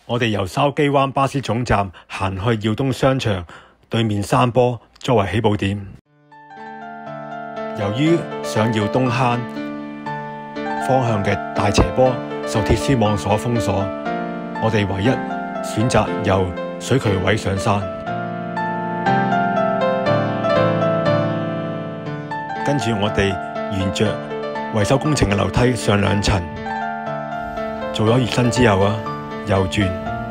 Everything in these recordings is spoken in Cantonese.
我哋由筲箕灣巴士總站行去耀東商場對面山坡作為起步點。由於上耀東坑方向嘅大斜坡受鐵絲網所封鎖，我哋唯一選擇由水渠位上山。跟住我哋沿着維修工程嘅樓梯上2層，做咗熱身之後右轉。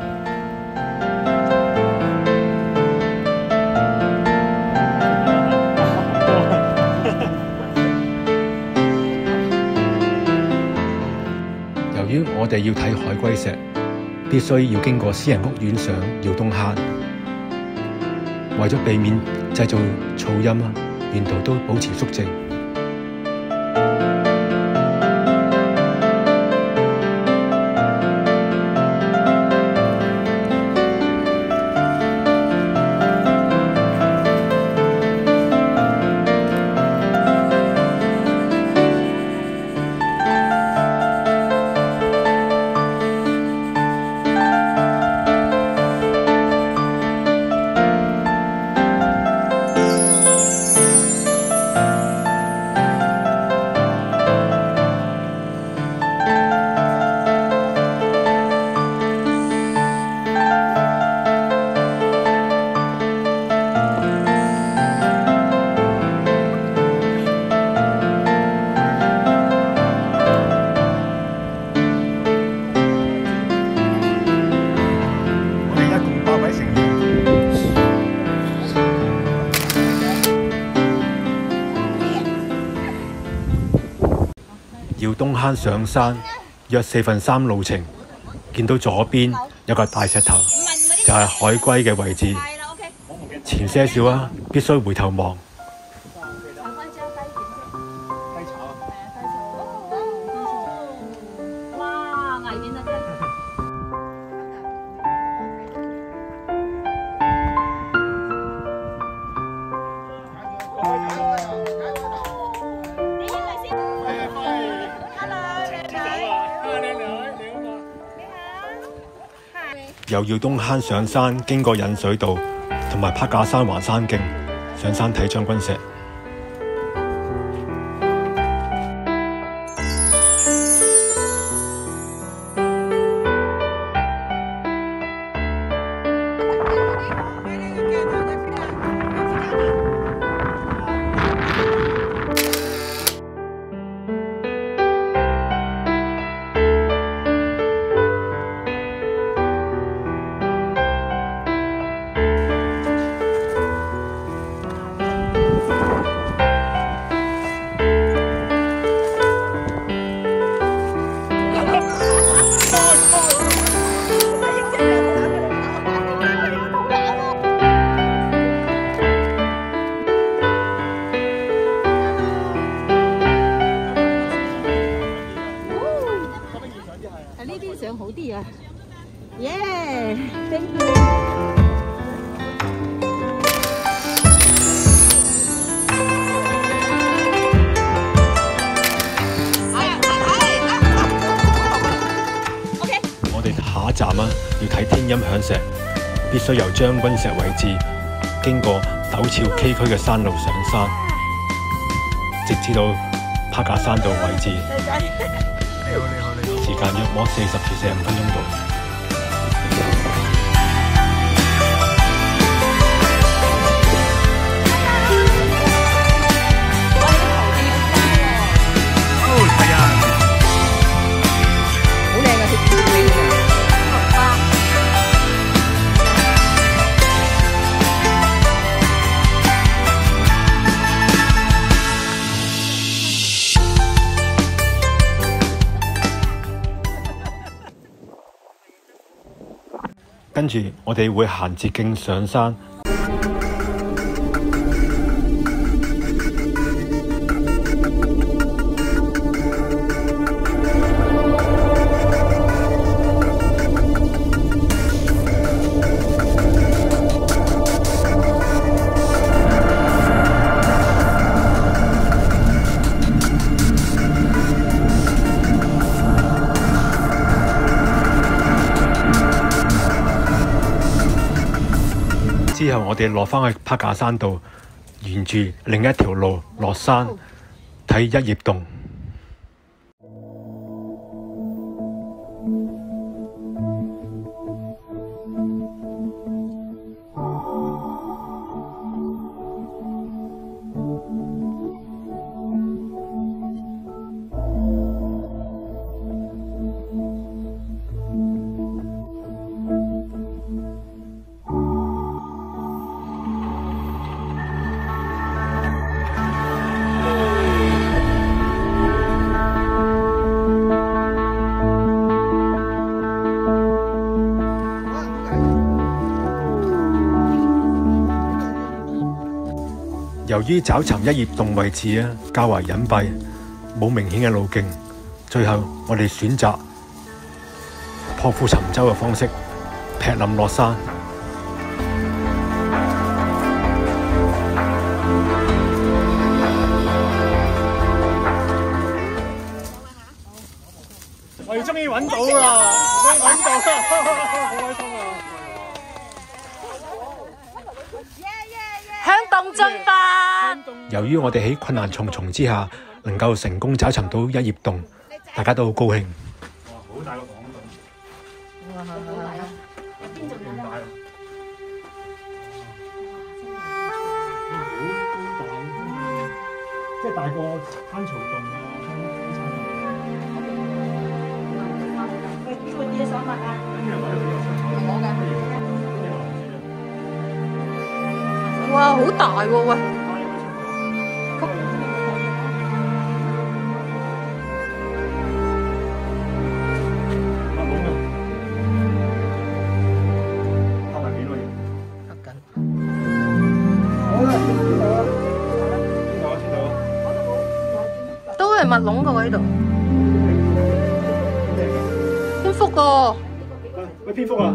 由於我哋要睇海龜石，必須要經過私人屋苑上耀東坑，為咗避免製造噪音沿途都保持肅靜。耀東坑上山約3/4路程，見到左邊有個大石頭，就係海龜嘅位置。前些少必須回頭望。由耀東坑上山，經過引水道同埋柏架山環山徑，上山睇將軍石。 好啲啊！耶 ，thank you。 我哋下一站要睇天音響石，必須由將軍石位置經過陡峭崎嶇嘅山路上山，直至到柏架山道位置。時間約莫40至45分鐘度。跟住我哋會行捷徑上山。 之後，我哋落返去柏架山度，沿住另一條路落山睇一葉洞。由於找尋一葉洞位置較為隱蔽，冇明顯嘅路徑，最後我哋選擇破釜沉舟嘅方式，劈冧落山。我哋終於揾到啦！終於揾到啦！好開心啊！ 向洞進發。 由於我哋喺困難重重之下，能夠成功找尋到一葉洞，大家都好高興。哇！好大個房洞。哇！好大啊！邊度咁大啊？好大，即係大過灘槽洞啊！ 喂，邊個嘢想問啊？ 哇！好大喎，喂！都係密籠㗎喎呢度，蝙蝠㗎。 喂，蝙蝠啊！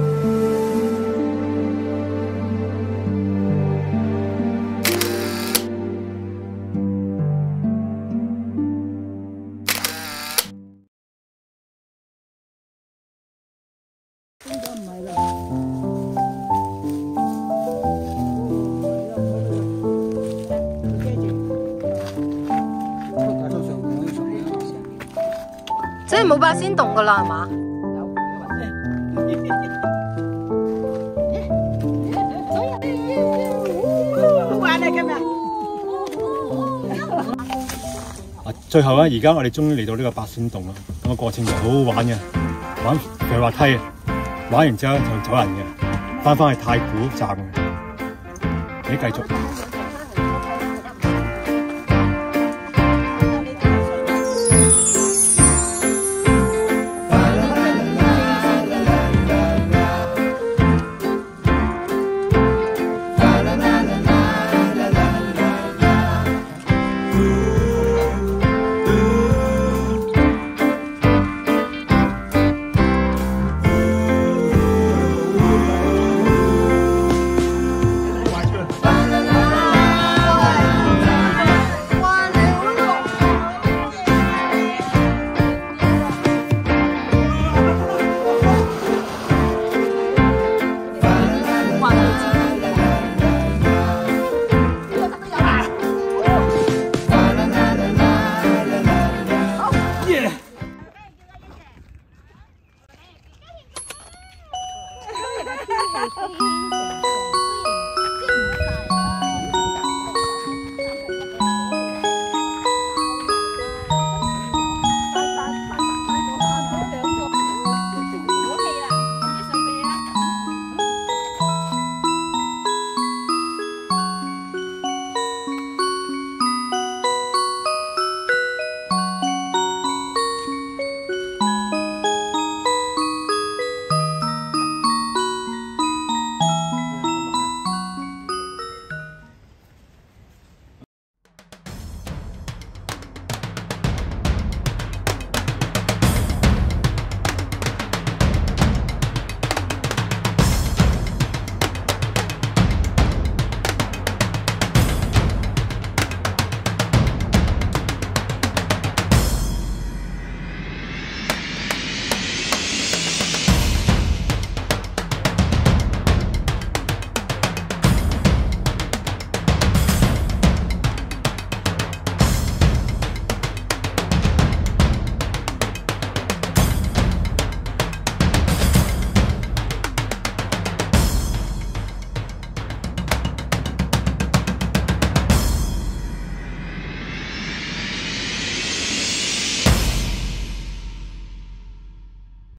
即係冇八仙洞㗎啦，係嘛？ 好玩啊！今日最後而家我哋終於嚟到呢個八仙洞啦。咁個過程就好好玩嘅，玩滑滑梯，玩完之後就走人嘅，翻去太古站嘅。你繼續。